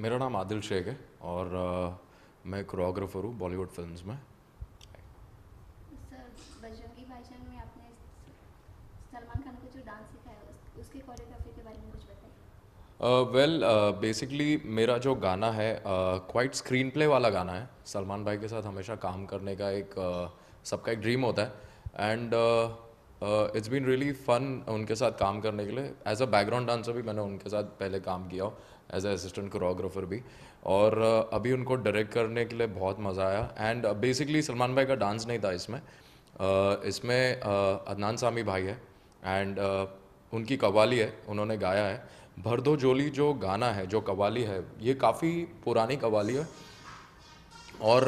मेरा नाम आदिल शेख है और मैं कोरियोग्राफर हूँ बॉलीवुड फिल्म्स में। सर, बजरंगी भाईजान में आपने सलमान खान को जो डांस सिखाया उसकी कोरियोग्राफी के बारे में कुछ बताइए। वेल बेसिकली मेरा जो गाना है क्वाइट स्क्रीन प्ले वाला गाना है। सलमान भाई के साथ हमेशा काम करने का एक सबका एक ड्रीम होता है and it's been really fun उनके साथ काम करने के लिए। एज अ बैकग्राउंड डांसर भी मैंने उनके साथ पहले काम किया हो, एज अ असिस्टेंट कोरियोग्राफर भी। और अभी उनको डायरेक्ट करने के लिए बहुत मज़ा आया एंड बेसिकली सलमान भाई का डांस नहीं था इसमें। इसमें अदनान सामी भाई है एंड उनकी कव्वाली है, उन्होंने गाया है। भरदो जोली जो गाना है, जो कव्वाली है, ये काफ़ी पुरानी कव्वाली है और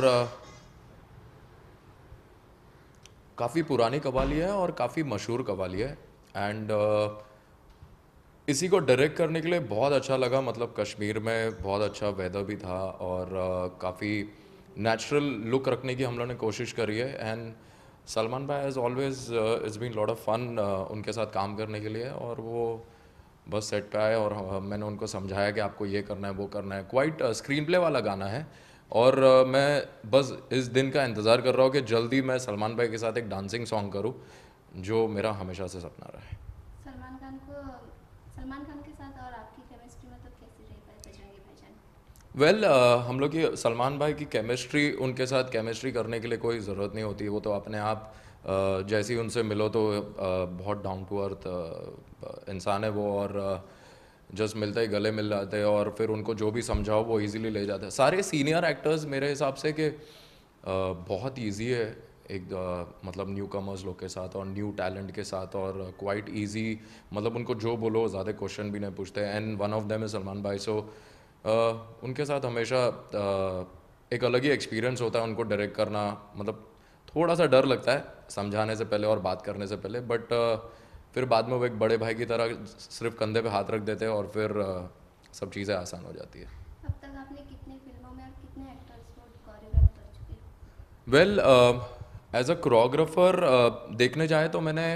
काफ़ी पुरानी कव्वाली है और काफ़ी मशहूर कव्वाली है एंड इसी को डायरेक्ट करने के लिए बहुत अच्छा लगा। मतलब कश्मीर में बहुत अच्छा वेदर भी था और काफ़ी नेचुरल लुक रखने की हम लोगों ने कोशिश करी है and Salman bhai as always it's been lot of fun उनके साथ काम करने के लिए। और वो बस सेट पे आए और मैंने उनको समझाया कि आपको ये करना है वो करना है। क्वाइट स्क्रीन प्ले वाला गाना है और मैं बस इस दिन का इंतज़ार कर रहा हूँ कि जल्दी मैं सलमान भाई के साथ एक डांसिंग सॉन्ग करूँ, जो मेरा हमेशा से सपना रहा है। सलमान खान को सलमान खान के साथ और आपकी केमिस्ट्री मतलब कैसी रही है बजरंगी भाईजान? वेल हम लोग की सलमान भाई की केमिस्ट्री, उनके साथ केमिस्ट्री करने के लिए कोई ज़रूरत नहीं होती। वो तो अपने आप जैसे ही उनसे मिलो तो बहुत डाउन टू अर्थ इंसान है वो। और जस्ट मिलते ही गले मिल जाते हैं और फिर उनको जो भी समझाओ वो इजीली ले जाते हैं। सारे सीनियर एक्टर्स मेरे हिसाब से कि बहुत इजी है एक मतलब न्यू कमर्स लोग के साथ और न्यू टैलेंट के साथ और क्वाइट इजी। मतलब उनको जो बोलो ज़्यादा क्वेश्चन भी नहीं पूछते and one of them is Salman bhai. So उनके साथ हमेशा एक अलग ही एक्सपीरियंस होता है उनको डायरेक्ट करना। मतलब थोड़ा सा डर लगता है समझाने से पहले और बात करने से पहले, बट फिर बाद में वो एक बड़े भाई की तरह सिर्फ कंधे पे हाथ रख देते हैं और फिर सब चीज़ें आसान हो जाती है। अब तक आपने कितने फिल्मों में और कितने एक्टर्स को कोरियोग्राफ कर चुके हो? वेल एज अ कोरियोग्राफर देखने जाए तो मैंने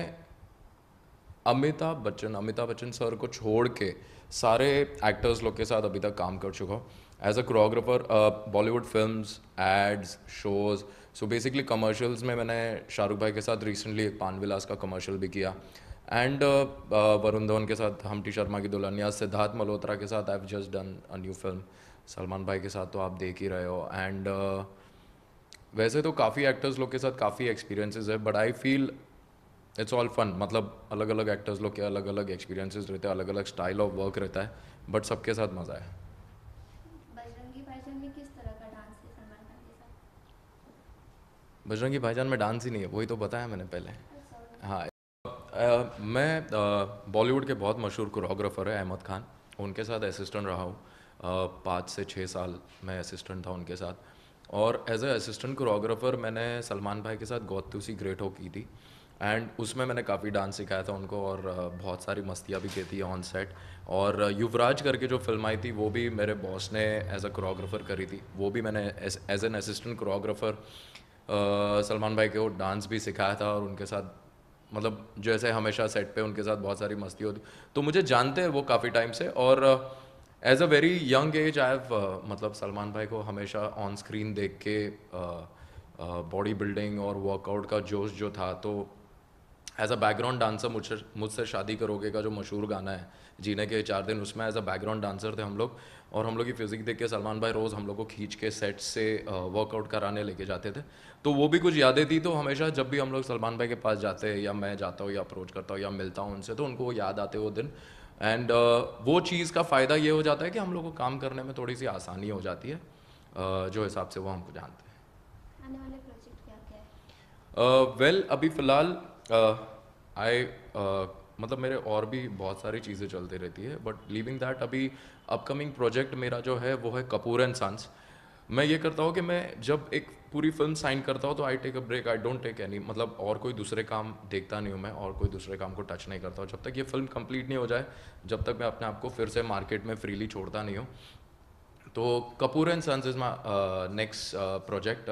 अमिताभ बच्चन सर को छोड़ के सारे एक्टर्स लोग के साथ अभी तक काम कर चुका हूँ as a choreographer. Bollywood films, ads, shows. So basically commercials में मैंने शाहरुख भाई के साथ रिसेंटली एक पान विलास का कमर्शियल भी किया एंड वरुण धवन के साथ हमटी शर्मा की दुल्हनिया, सिद्धार्थ मल्होत्रा के साथ I have just done a new film. Salman bhai के साथ तो आप देख ही रहे हो एंड वैसे तो काफ़ी एक्टर्स लोग के साथ काफ़ी एक्सपीरियंसेस है, but I feel it's all fun. मतलब अलग अलग एक्टर्स लोग के अलग अलग एक्सपीरियंसेस रहते हैं, अलग अलग स्टाइल ऑफ वर्क रहता है, बट सबके साथ मज़ा है। बजरंगी भाईजान में किस तरह का डांस है सलमान खान के साथ? बजरंगी भाईजान में डांस ही नहीं है, वही तो बताया मैंने पहले। सॉरी। हाँ, मैं बॉलीवुड के बहुत मशहूर कोरियोग्राफर है अहमद खान, उनके साथ असिस्टेंट रहा हूँ। 5 से 6 साल मैं असिस्टेंट था उनके साथ। और एज ए असिस्टेंट कोरियोग्राफर मैंने सलमान भाई के साथ गौत तुसी ग्रेट हो की थी एंड उसमें मैंने काफ़ी डांस सिखाया था उनको और बहुत सारी मस्तियाँ भी की थी ऑन सेट। और युवराज करके जो फिल्म आई थी वो भी मेरे बॉस ने एज अ कोरियोग्राफर करी थी, वो भी मैंने as an assistant choreographer Salman bhai को डांस भी सिखाया था। और उनके साथ मतलब जैसे हमेशा सेट पे उनके साथ बहुत सारी मस्ती होती, तो मुझे जानते हैं वो काफ़ी टाइम से। और as a very young age I have मतलब सलमान भाई को हमेशा ऑन स्क्रीन देख के बॉडी बिल्डिंग और वर्कआउट का जोश जो था, तो एज अ बैकग्राउंड डांसर मुझसे शादी करोगे का जो मशहूर गाना है जीने के 4 दिन, उसमें एज अ बैकग्राउंड डांसर थे हम लोग। और हम लोग की फिजिक देख के सलमान भाई रोज़ हम लोग को खींच के सेट से वर्कआउट कराने लेके जाते थे। तो वो भी कुछ यादें थी। तो हमेशा जब भी हम लोग सलमान भाई के पास जाते हैं या मैं जाता हूँ या अप्रोच करता हूँ या मिलता हूँ उनसे, तो उनको वो याद आते वो दिन एंड वो चीज़ का फ़ायदा ये हो जाता है कि हम लोग को काम करने में थोड़ी सी आसानी हो जाती है जो हिसाब से वो हमको जानते हैं। आने वाले प्रोजेक्ट क्या क्या है? वेल अभी फ़िलहाल आई मतलब मेरे और भी बहुत सारी चीज़ें चलती रहती है, बट लीविंग दैट अभी अपकमिंग प्रोजेक्ट मेरा जो है वो है कपूर एंड सन्स। मैं ये करता हूँ कि मैं जब एक पूरी फिल्म साइन करता हूँ तो I take a break, I don't take any, मतलब और कोई दूसरे काम देखता नहीं हूँ मैं और कोई दूसरे काम को टच नहीं करता हूँ जब तक ये फिल्म कंप्लीट नहीं हो जाए, जब तक मैं अपने आप को फिर से मार्केट में फ्रीली छोड़ता नहीं हूँ। तो Kapoor and sons is my next project.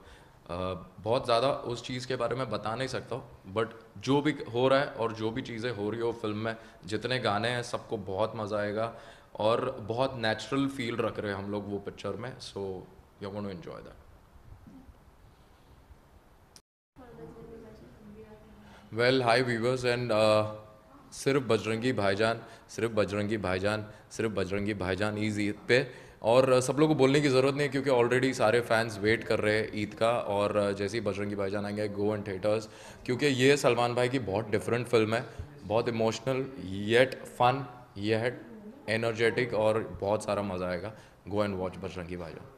बहुत ज़्यादा उस चीज़ के बारे में बता नहीं सकता हूँ, बट जो भी हो रहा है और जो भी चीज़ें हो रही हो फिल्म में, जितने गाने हैं सबको बहुत मज़ा आएगा। और बहुत नेचुरल फील रख रहे हैं हम लोग वो पिक्चर में, so you going to enjoy that. Well hi viewers and सिर्फ बजरंगी भाईजान, सिर्फ बजरंगी भाईजान, सिर्फ बजरंगी भाईजान इज़ ईद पे। और सब लोगों को बोलने की ज़रूरत नहीं है क्योंकि ऑलरेडी सारे फैंस वेट कर रहे हैं ईद का। और जैसे ही बजरंगी भाईजान आएंगे, गो एंड थिएटर्स, क्योंकि ये सलमान भाई की बहुत डिफरेंट फिल्म है, बहुत emotional yet fun yet energetic, और बहुत सारा मज़ा आएगा। गो एंड वॉच बजरंगी भाईजान।